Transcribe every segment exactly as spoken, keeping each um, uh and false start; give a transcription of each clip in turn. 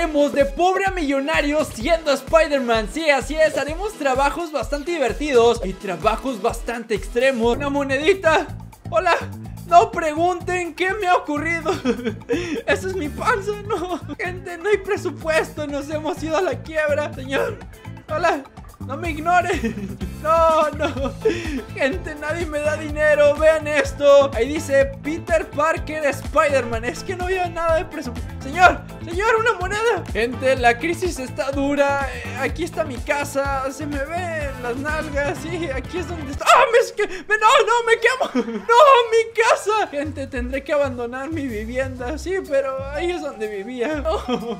pasaremos de pobre a millonario siendo Spider-Man. Sí, así es, haremos trabajos bastante divertidos y trabajos bastante extremos. Una monedita. Hola. No pregunten qué me ha ocurrido. Esa es mi panza. No, gente, no hay presupuesto. Nos hemos ido a la quiebra. Señor, hola. No me ignore. No, no. Gente, nadie me da dinero. Vean esto. Ahí dice Peter Parker Spider-Man. Es que no había nada de presupuesto. Señor, señor, una moneda. Gente, la crisis está dura. eh, Aquí está mi casa. Se me ven las nalgas. Sí, aquí es donde está. ¡Ah! Me es que... me- no, no, me quemo. No, mi casa. Gente, tendré que abandonar mi vivienda. Sí, pero ahí es donde vivía. No,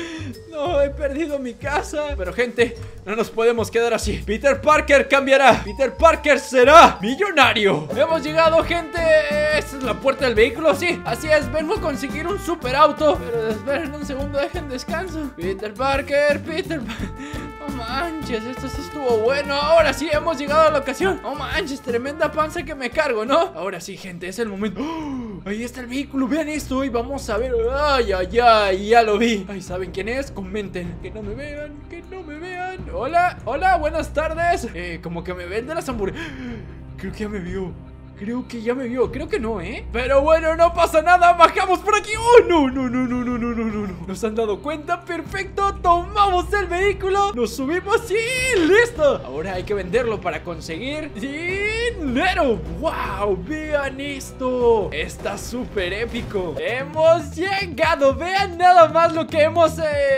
no, he perdido mi casa. Pero gente, no nos podemos quedar así. Peter Parker cambiará. Peter Parker será millonario. Hemos llegado, gente. Esta es la puerta del vehículo. Sí, así es, vengo a conseguir un super auto. Pero esperen un segundo, dejen descanso. Peter Parker, Peter Parker. No manches, esto sí estuvo bueno. Ahora sí, hemos llegado a la ocasión. No manches, tremenda panza que me cargo, ¿no? Ahora sí, gente, es el momento. ¡Oh! Ahí está el vehículo, vean esto. Y vamos a ver. Ay, ay, ay, ya lo vi. Ay, ¿saben quién es? Comenten. Que no me vean, que no me vean. Hola, hola, buenas tardes. Eh, como que me ven de las hamburguesas. Creo que ya me vio. Creo que ya me vio, creo que no, ¿eh? Pero bueno, no pasa nada, bajamos por aquí. ¡Oh, no, no, no, no, no, no, no, no! Nos han dado cuenta, perfecto. Tomamos el vehículo, nos subimos y ¡listo! Ahora hay que venderlo para conseguir dinero. ¡Wow! Vean esto. Está súper épico. Hemos llegado, vean nada más lo que hemos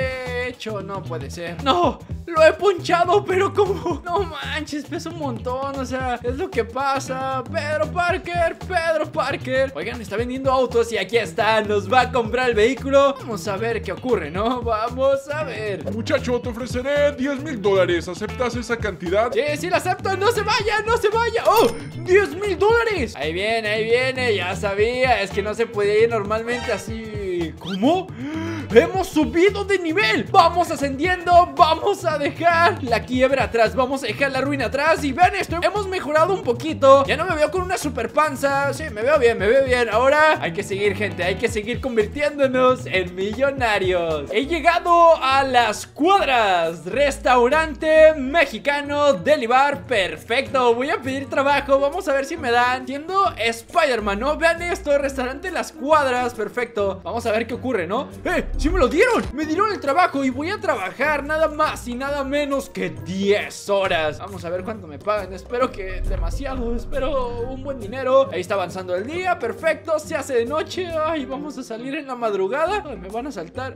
hecho. No puede ser. ¡No! Lo he ponchado, pero como... No manches, pesa un montón, o sea, es lo que pasa. Pedro Parker, Pedro Parker. Oigan, está vendiendo autos y aquí está, nos va a comprar el vehículo. Vamos a ver qué ocurre, ¿no? Vamos a ver. Muchacho, te ofreceré diez mil dólares. ¿Aceptas esa cantidad? Sí, sí la acepto, no se vaya, no se vaya. ¡Oh! ¡diez mil dólares! Ahí viene, ahí viene, ya sabía. Es que no se puede ir normalmente así. ¿Cómo? ¡Hemos subido de nivel! ¡Vamos ascendiendo! ¡Vamos a dejar la quiebra atrás! ¡Vamos a dejar la ruina atrás! Y vean esto, hemos mejorado un poquito. Ya no me veo con una super panza. Sí, me veo bien, me veo bien. Ahora hay que seguir, gente, hay que seguir convirtiéndonos en millonarios. He llegado a Las Cuadras, restaurante mexicano Deli Bar. Perfecto, voy a pedir trabajo. Vamos a ver si me dan. Siendo Spider-Man, ¿no? Vean esto, restaurante Las Cuadras. Perfecto, vamos a ver qué ocurre, ¿no? ¡Eh! ¡Sí me lo dieron! Me dieron el trabajo y voy a trabajar nada más y nada menos que diez horas. Vamos a ver cuánto me pagan. Espero que demasiado, espero un buen dinero. Ahí está avanzando el día, perfecto. Se hace de noche. Ay, vamos a salir en la madrugada. Ay, me van a saltar.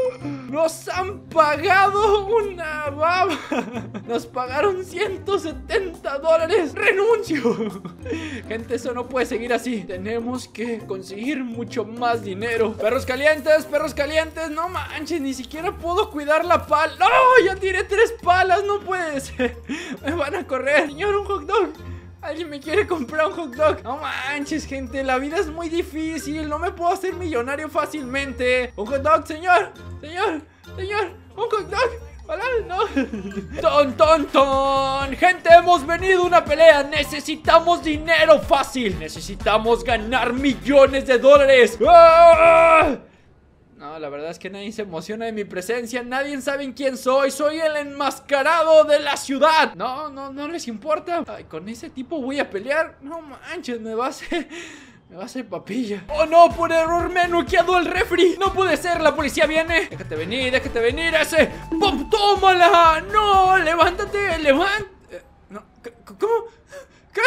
Nos han pagado una baba. Nos pagaron ciento setenta dólares. ¡Renuncio! Gente, eso no puede seguir así. Tenemos que conseguir mucho más dinero. Perros calientes, perros calientes. No manches, ni siquiera puedo cuidar la pala. ¡No! Ya tiré tres palas, no puede ser. Me van a correr. Señor, un hot dog. ¿Alguien me quiere comprar un hot dog? No manches, gente, la vida es muy difícil. No me puedo hacer millonario fácilmente. Un hot dog, señor. Señor, señor, un hot dog. Hola, no. Ton, ton, ton. Gente, hemos venido a una pelea. Necesitamos dinero fácil. Necesitamos ganar millones de dólares. ¡Ah! No, la verdad es que nadie se emociona de mi presencia. Nadie sabe quién soy. Soy el enmascarado de la ciudad. No, no, no les importa. Ay, con ese tipo voy a pelear. No manches, me va a hacer... Me va a hacer papilla. Oh no, por error me ha noqueado el refri. No puede ser, la policía viene. Déjate venir, déjate venir ese. ¡Pum! ¡Tómala! No, levántate, levántate. Eh, no, ¿cómo? ¿Qué?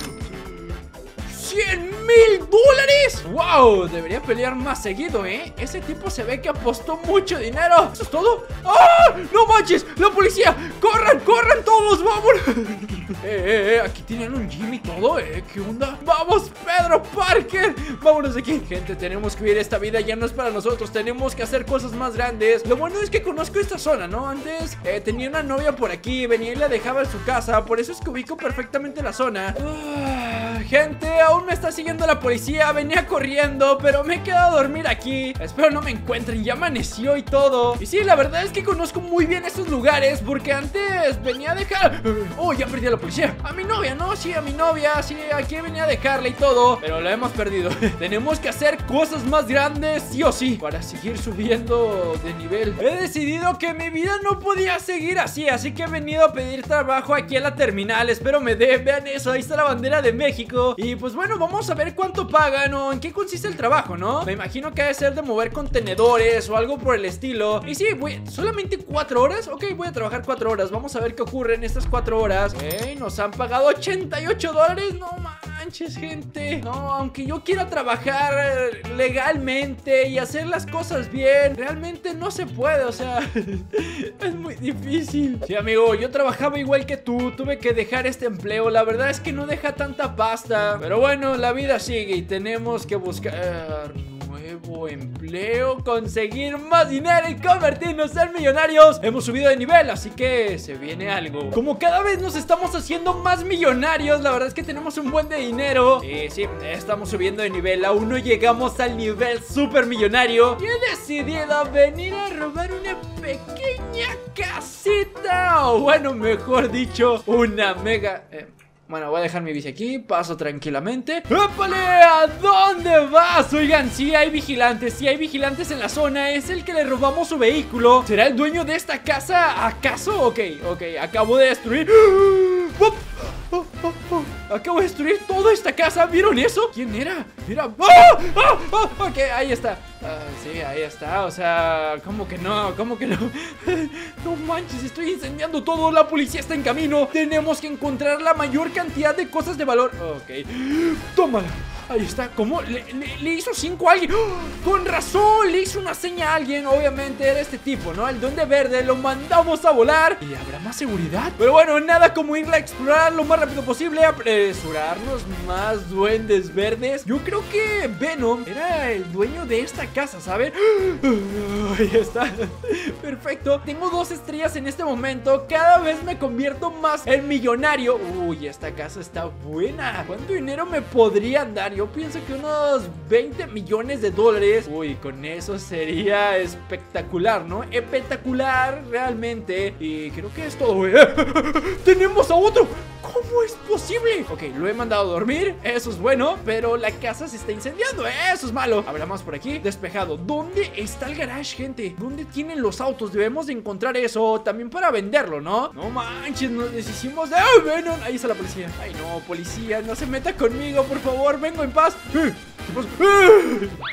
¡cien mil dólares! ¡Wow! Debería pelear más seguido, ¿eh? Ese tipo se ve que apostó mucho dinero. ¿Eso es todo? ¡Ah! ¡No manches! ¡La policía! ¡Corran, corran todos! ¡Vámonos! eh, eh, eh, aquí tienen un gym y todo, ¿eh? ¿Qué onda? ¡Vamos, Pedro Parker! ¡Vámonos de aquí! Gente, tenemos que vivir esta vida. Ya no es para nosotros. Tenemos que hacer cosas más grandes. Lo bueno es que conozco esta zona, ¿no? Antes eh, tenía una novia por aquí. Venía y la dejaba en su casa. Por eso es que ubico perfectamente la zona. ¡Ah! gente, aún me está siguiendo la policía. Venía corriendo, pero me he quedado a dormir aquí. Espero no me encuentren, ya amaneció y todo. Y sí, la verdad es que conozco muy bien estos lugares, porque antes venía a dejar... Oh, ya perdí a la policía. A mi novia, ¿no? Sí, a mi novia, sí, aquí venía a dejarla y todo, pero la hemos perdido. Tenemos que hacer cosas más grandes, sí o sí, para seguir subiendo de nivel. He decidido que mi vida no podía seguir así, así que he venido a pedir trabajo aquí a la terminal. Espero me dé, vean eso, ahí está la bandera de México. Y pues bueno, vamos a ver cuánto pagan o en qué consiste el trabajo, ¿no? Me imagino que ha de ser de mover contenedores o algo por el estilo. Y sí, voy, solamente cuatro horas. Ok, voy a trabajar cuatro horas. Vamos a ver qué ocurre en estas cuatro horas. Ok, nos han pagado ochenta y ocho dólares. No manches, gente. No, aunque yo quiera trabajar legalmente y hacer las cosas bien, realmente no se puede, o sea, es muy difícil. Sí, amigo, yo trabajaba igual que tú. Tuve que dejar este empleo. La verdad es que no deja tanta pasta, pero bueno, la vida sigue y tenemos que buscar nuevo empleo, conseguir más dinero y convertirnos en millonarios. Hemos subido de nivel, así que se viene algo. Como cada vez nos estamos haciendo más millonarios, la verdad es que tenemos un buen de dinero. Y sí, estamos subiendo de nivel. Aún no llegamos al nivel super millonario y he decidido venir a robar una pequeña casita, o bueno, mejor dicho, una mega... Eh. Bueno, voy a dejar mi bici aquí, paso tranquilamente. ¡Épale! ¿A dónde vas? Oigan, sí hay vigilantes, sí hay vigilantes en la zona. Es el que le robamos su vehículo. ¿Será el dueño de esta casa? ¿Acaso? Ok, ok, acabo de destruir... ¡Oh! Oh, oh, oh. Acabo de destruir toda esta casa. ¿Vieron eso? ¿Quién era? Mira. ¡Oh! ¡Oh! ¡Oh! Ok, ahí está. uh, Sí, ahí está. O sea, ¿cómo que no? ¿Cómo que no? No manches, estoy incendiando todo. La policía está en camino. Tenemos que encontrar la mayor cantidad de cosas de valor. Ok, tómala. Ahí está, ¿cómo? Le, le, le hizo cinco a alguien. ¡Oh! Con razón, le hizo una seña a alguien. Obviamente era este tipo, ¿no? El duende verde, lo mandamos a volar. ¿Y habrá más seguridad? Pero bueno, nada como ir a explorar lo más rápido posible. Apresurarnos, más duendes verdes. Yo creo que Venom era el dueño de esta casa, ¿saben? Ahí está. Perfecto, tengo dos estrellas en este momento. Cada vez me convierto más en millonario. Uy, esta casa está buena. ¿Cuánto dinero me podrían dar? Yo pienso que unos veinte millones de dólares. Uy, con eso sería espectacular, ¿no? Espectacular, realmente. Y creo que es todo. ¡Tenemos a otro! ¿Cómo es posible? Ok, lo he mandado a dormir, eso es bueno, pero la casa se está incendiando, eso es malo. Habrá más por aquí, despejado. ¿Dónde está el garage, gente? ¿Dónde tienen los autos? Debemos de encontrar eso también para venderlo, ¿no? No manches, nos deshicimos de... ¡Oh, Venom! Ahí está la policía. Ay, no, policía, no se meta conmigo, por favor, vengo en paz. ¿Qué pasa?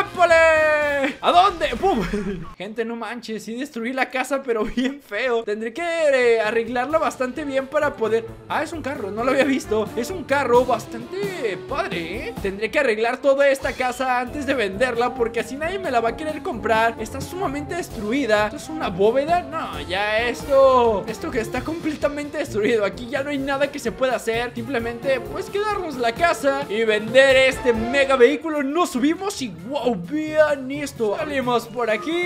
¡Épale! ¿A dónde? ¡Pum! Gente, no manches, sí destruí la casa, pero bien feo. Tendré que eh, arreglarla bastante bien para poder... Ah, es un carro, no lo había visto. Es un carro bastante padre, ¿eh? Tendré que arreglar toda esta casa antes de venderla, porque así nadie me la va a querer comprar. Está sumamente destruida. ¿Esto es una bóveda? No, ya esto... Esto que está completamente destruido. Aquí ya no hay nada que se pueda hacer. Simplemente, pues, quedarnos la casa y vender este mega vehículo. Nos subimos y... ¡Wow! Vean esto. Salimos por aquí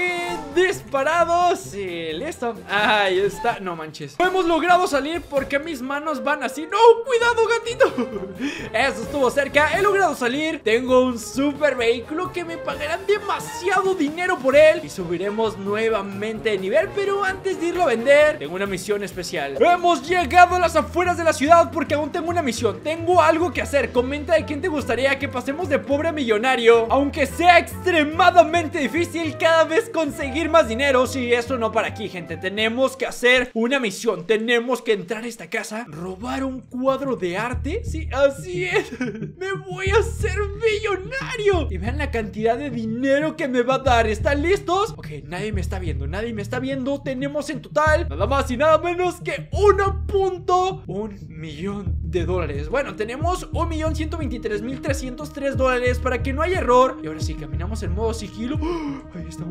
disparados y listo. Ahí está. No manches. No hemos logrado salir porque mis manos van así. ¡No! ¡Cuidado, gatito! Eso estuvo cerca. He logrado salir. Tengo un super vehículo que me pagarán demasiado dinero por él y subiremos nuevamente de nivel. Pero antes de irlo a vender, tengo una misión especial. Hemos llegado a las afueras de la ciudad porque aún tengo una misión. Tengo algo que hacer. Comenta de quién te gustaría que pasemos de pobre a millonario, aunque sea sea extremadamente difícil cada vez conseguir más dinero. Si eso no para aquí, gente. Tenemos que hacer una misión. Tenemos que entrar a esta casa, robar un cuadro de arte. Sí, así es. Me voy a hacer millonario. Y vean la cantidad de dinero que me va a dar. ¿Están listos? Ok, nadie me está viendo. Nadie me está viendo. Tenemos en total nada más y nada menos que uno punto uno millón de dólares. Bueno, tenemos un millón ciento veintitrés mil trescientos tres dólares para que no haya error. Y ahora sí, caminamos en modo sigilo. ¡Oh! Ahí está uno.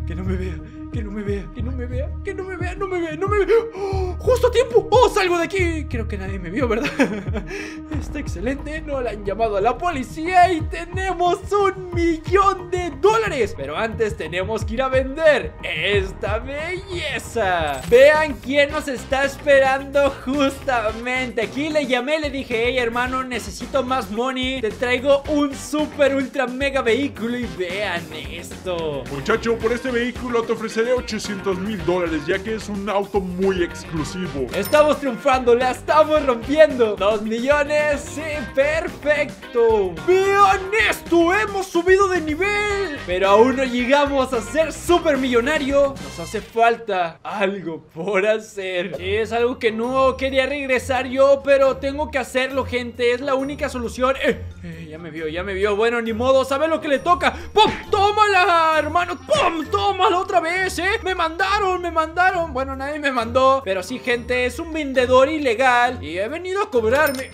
que no me vea, que no me vea, que no me vea, que no me vea, no me vea, no me vea. ¡Oh! ¡Justo a tiempo! ¡Oh, salgo de aquí! Creo que nadie me vio, ¿verdad? Está excelente, no le han llamado a la policía y tenemos un millón de dólares. Pero antes tenemos que ir a vender esta belleza. Vean quién nos está esperando justamente. Aquí le llamé, le dije, hey hermano, necesito más money. Te traigo un super ultra mega vehículo y vean esto. Muchacho, por este vehículo te ofreceré ochocientos mil dólares, ya que es un auto muy exclusivo. Estamos triunfando, la estamos rompiendo. Dos millones, sí, perfecto. Vean esto, hemos subido de nivel. Pero aún no llegamos a ser super millonario. Nos hace falta algo por hacer. Es algo que no quería regresar yo, pero tengo que hacerlo, gente. Es la única solución. eh, eh, Ya me vio, ya me vio. Bueno, ni modo, ¿sabe lo que le toca? ¡Pum! ¡Tómala, hermano! ¡Pum! ¡Tómala otra vez, eh! Me mandaron, me mandaron. Bueno, nadie me mandó. Pero sí, gente, es un vendedor ilegal y he venido a cobrarme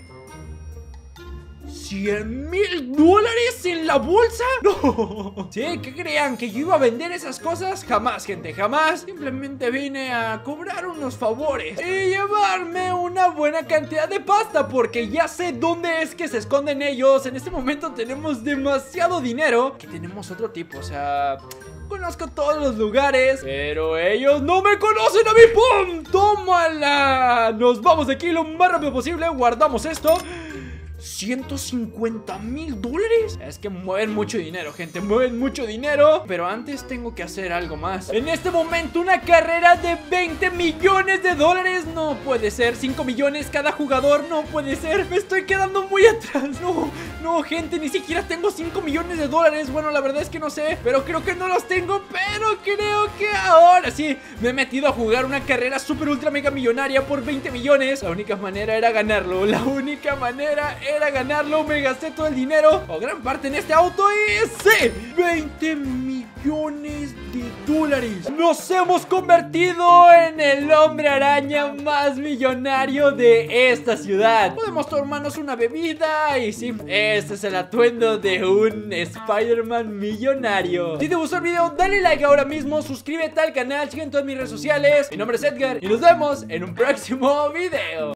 ¿cien mil dólares en la bolsa? No. ¿Sí? ¿Qué creían? ¿Que yo iba a vender esas cosas? Jamás, gente, jamás. Simplemente vine a cobrar unos favores y llevarme una buena cantidad de pasta, porque ya sé dónde es que se esconden ellos. En este momento tenemos demasiado dinero que tenemos otro tipo, o sea... Conozco todos los lugares, pero ellos no me conocen a mí. ¡Pum! ¡Tómala! Nos vamos de aquí lo más rápido posible. Guardamos esto. ¿ciento cincuenta mil dólares? Es que mueven mucho dinero, gente, mueven mucho dinero. Pero antes tengo que hacer algo más. En este momento una carrera de veinte millones de dólares. No puede ser, cinco millones cada jugador. No puede ser, me estoy quedando muy atrás. No, no, gente, ni siquiera tengo cinco millones de dólares. Bueno, la verdad es que no sé, pero creo que no los tengo. Pero creo que ahora sí me he metido a jugar una carrera super ultra mega millonaria por veinte millones. La única manera era ganarlo. La única manera era Era ganarlo, me gasté todo el dinero o gran parte en este auto y sí, veinte millones de dólares. Nos hemos convertido en el hombre araña más millonario de esta ciudad. Podemos tomarnos una bebida y sí, este es el atuendo de un Spider-Man millonario. Si te gustó el video, dale like ahora mismo, suscríbete al canal, sigue en todas mis redes sociales. Mi nombre es Edgar y nos vemos en un próximo video.